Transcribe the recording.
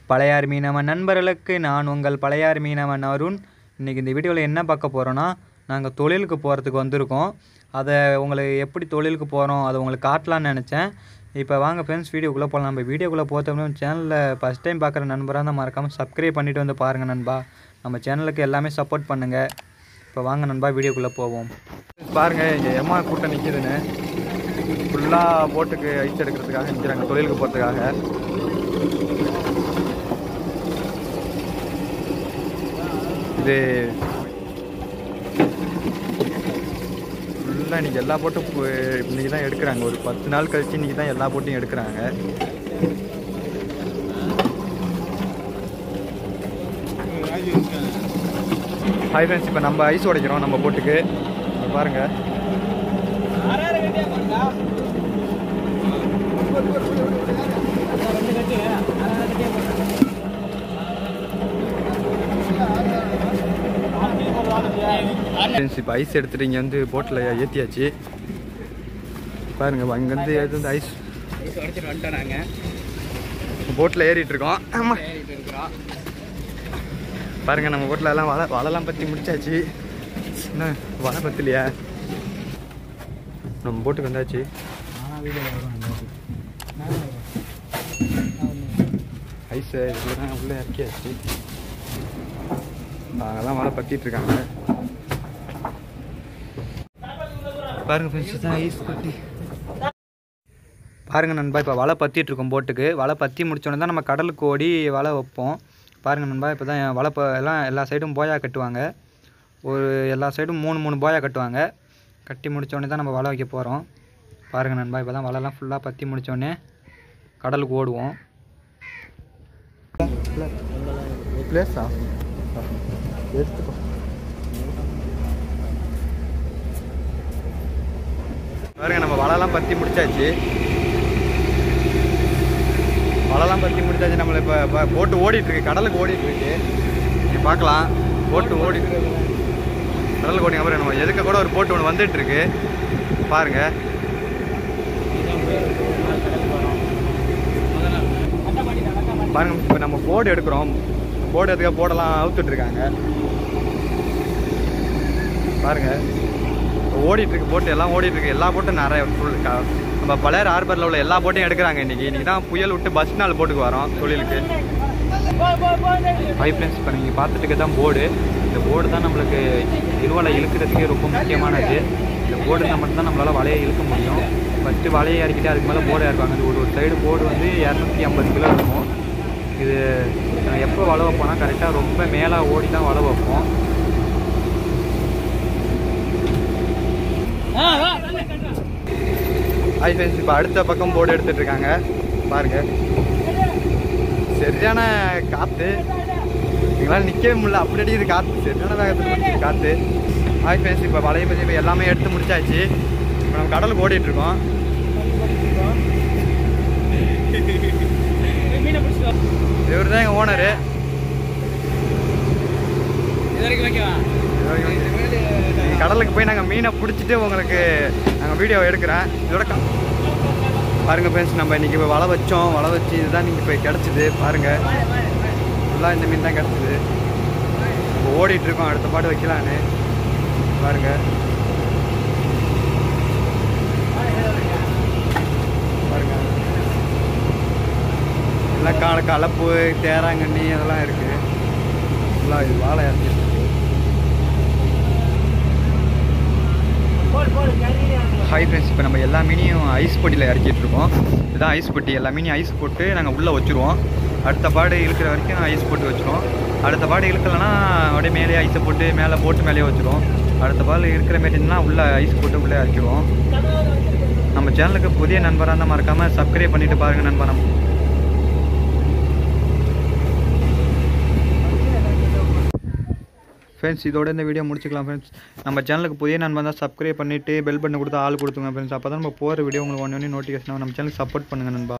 பழையார் மீனவன் நண்பர்களுக்கு நான் உங்கள் பழையார் மீனவன் அருண். இன்றைக்கி இந்த வீடியோவில் என்ன பார்க்க போகிறோன்னா, நாங்கள் தொழிலுக்கு போகிறதுக்கு வந்திருக்கோம். அதை உங்களுக்கு எப்படி தொழிலுக்கு போகிறோம் அதை உங்களுக்கு காட்டலான்னு நினச்சேன். இப்போ வாங்க ஃப்ரெண்ட்ஸ், வீடியோக்குள்ளே போகலாம். நம்ம வீடியோக்குள்ளே போகிறோம்னா சேனலில் ஃபஸ்ட் டைம் பார்க்குற நண்பராக இருந்தால் மறக்காமல் சப்ஸ்கிரைப் பண்ணிவிட்டு வந்து பாருங்கள் நண்பா. நம்ம சேனலுக்கு எல்லாமே சப்போர்ட் பண்ணுங்கள். இப்போ வாங்க நண்பா, வீடியோக்குள்ளே போவோம். பாருங்கள், இங்கே எம்மா கூட்டம் நிற்கிதுன்னு ஃபுல்லாக போட்டுக்கு ஐஸ் எடுக்கிறதுக்காக நிற்கிறாங்க, தொழிலுக்கு போகிறதுக்காக. இது ஃபுல்லாக இன்றைக்கி எல்லா போட்டும் இன்றைக்கி தான் எடுக்கிறாங்க. ஒரு 10 நாள் கழிச்சு இன்றைக்கி தான் எல்லா போட்டையும் எடுக்கிறாங்க. ஹாய் ஃப்ரெண்ட்ஸ், இப்போ நம்ம ஐஸ் உடைக்கிறோம் நம்ம போட்டுக்கு. பாருங்கள், இப்போ ஐஸ் எடுத்துகிட்டு இங்கே வந்து போட்டில் ஏற்றியாச்சு. பாருங்கள், இங்கேருந்து வந்து ஐஸ் உடைச்சிட்டு வந்துட்டோம். நாங்கள் போட்டில் ஏறிட்டுருக்கோம். ஆமாம், பாருங்கள், நம்ம போட்டில் எல்லாம் வலைலாம் பற்றி முடிச்சாச்சு. என்ன வலை பற்றலையா? நம்ம போட்டுக்கு வந்தாச்சு. ஐஸை இதெல்லாம் உள்ளே இறக்கியாச்சு. அதெல்லாம் வலை பற்றிட்டு இருக்காங்க. பாருங்க ஃப்ரெண்ட்ஸ், தான் ஐஸ் பற்றி பாருங்கள் நண்பா. இப்போ வலை பற்றிட்டு இருக்கோம் போட்டுக்கு. வலை பற்றி முடிச்சோடனே தான் நம்ம கடலுக்கு ஓடி வலை வைப்போம். பாருங்கள் நண்பா, இப்போ தான் வலை எல்லா சைடும் போயா கட்டுவாங்க. ஒரு எல்லா சைடும் 3 போயா கட்டுவாங்க. கட்டி முடித்தோடனே தான் நம்ம வலை வைக்க போகிறோம். பாருங்கள் நண்பா, இப்போ தான் வலைலாம் ஃபுல்லாக பற்றி முடித்தோடனே கடலுக்கு ஓடுவோம். பிளேஸா எடுத்துக்கோ. பாருங்க, நம்ம வலைலாம் பற்றி முடிச்சாச்சு. நம்மளை இப்போ போட்டு ஓடிட்டுருக்கு, கடலுக்கு ஓடிட்டுருக்கு. நீங்கள் பார்க்கலாம், போட்டு ஓடிட்டு கடலுக்கு ஓடிங்க. அப்புறம் நம்ம எதுக்க கூட ஒரு போட்டு ஒன்று வந்துட்டுருக்கு. பாருங்கள், இப்போ நம்ம போர்டு எடுக்கிறோம். போர்டு எடுக்க போர்டெல்லாம் அவுத்துட்ருக்காங்க. பாருங்கள், ஓடிட்டுருக்கு போட்டு, எல்லாம் ஓடிட்டுருக்கு. எல்லா போட்டும் நிறைய நம்ம பழையார் ஹார்பரில் உள்ள எல்லா போட்டையும் எடுக்கிறாங்க. இன்றைக்கி தான் புயல் விட்டு பஸ் நாள் போட்டுக்கு வரோம் தொழிலுக்கு. ஹை ஃப்ரெண்ட்ஸ், இப்போ நீங்கள் பார்த்துட்டு தான் போர்டு. இந்த போர்டு தான் நம்மளுக்கு இருவலை இழுக்கிறதுக்கே ரொம்ப முக்கியமானது. இந்த போர்டு இருந்தால் மட்டும்தான் நம்மளால் வலையை இழுக்க முடியும். ஃபஸ்ட்டு வலையை இறக்கிட்டு அதுக்கு மேலே போர்டை இறக்குவாங்க. அது ஒரு சைடு போர்டு வந்து 250 கிலோ இருக்கும். இது எப்போ வலை வைப்போம்னா கரெக்டாக ரொம்ப மேலே ஓடி தான் வலை வைப்போம். ஹாய் ஃப்ரெண்ட்ஸ், இப்போ அடுத்த பக்கம் போர்டு எடுத்துகிட்டு இருக்காங்க. பாருங்கள், சரியான காற்று, எங்களால் நிற்கவே முடியல. அப்படி அடிக்குது காற்று, சரியான வேகத்தில் காற்று. ஹாய் ஃப்ரெண்ட்ஸ், இப்போ வலையை பற்றி இப்போ எல்லாமே எடுத்து முடிச்சாச்சு. இப்போ நம்ம கடலுக்கு ஓடிட்டுருக்கோம். இவர் தான் எங்கள் ஓனரு. கடலுக்கு போய் நாங்கள் மீனை பிடிச்சிட்டு உங்களுக்கு நாங்கள் வீடியோ எடுக்கிறேன். இதோட பாருங்கள் ஃப்ரெண்ட்ஸ், நம்ம இன்றைக்கி இப்போ வலை வச்சு இதுதான் நீங்கள் இப்போ கிடச்சிது. பாருங்கள், ஃபுல்லாக இந்த மீன் தான் கிடச்சிது. இப்போ ஓடிட்டுருக்கோம், அடுத்த பாட்டு வைக்கலான்னு. பாருங்கள், எல்லாம் கலப்பு தேராங்கண்ணி அதெல்லாம் இருக்குது. ஃபுல்லாக இது வாழை இறக்கிட்டு. ஹாய் ஃப்ரெண்ட்ஸ், இப்போ நம்ம எல்லா மீனையும் ஐஸ் பொட்டியில் இறக்கிட்டுருக்கோம். இதுதான் ஐஸ் பொட்டி. எல்லா மீனையும் ஐஸ் போட்டு நாங்கள் உள்ளே வச்சுருவோம். அடுத்த பாடு இழுக்கிற வரைக்கும் ஐஸ் போட்டு வச்சுருவோம். அடுத்த பாடு இழுக்கலைன்னா அப்படியே மேலே ஐஸை போட்டு மேலே போட்டு மேலேயே வச்சுருவோம். அடுத்த பால் இருக்கிற மாரின்னா உள்ளே ஐஸ் போட்டு உள்ளே இறக்கிடுவோம். நம்ம சேனலுக்கு புதிய நண்பராக இருந்தால் மறக்காமல் சப்ஸ்கிரைப் பண்ணிவிட்டு பாருங்கள் நண்பா. நம்ம ஃப்ரெண்ட்ஸ், இதோட இந்த வீடியோ முடிச்சுக்கலாம் ஃப்ரெண்ட்ஸ். நம்ம சேனலுக்கு புதிய நண்பர் தான் சப்ஸ்கிரைப் பண்ணிவிட்டு பெல் பட்டன் கொடுத்து ஆள் கொடுத்துங்க ஃப்ரெண்ட்ஸ். அப்போ தான் நம்ம போகிற வீடியோ உங்களுக்கு ஒன்று நோட்டிஃபிகேஷன். நம்ம சேனலுக்கு சப்போர்ட் பண்ணுங்கள் நண்பா.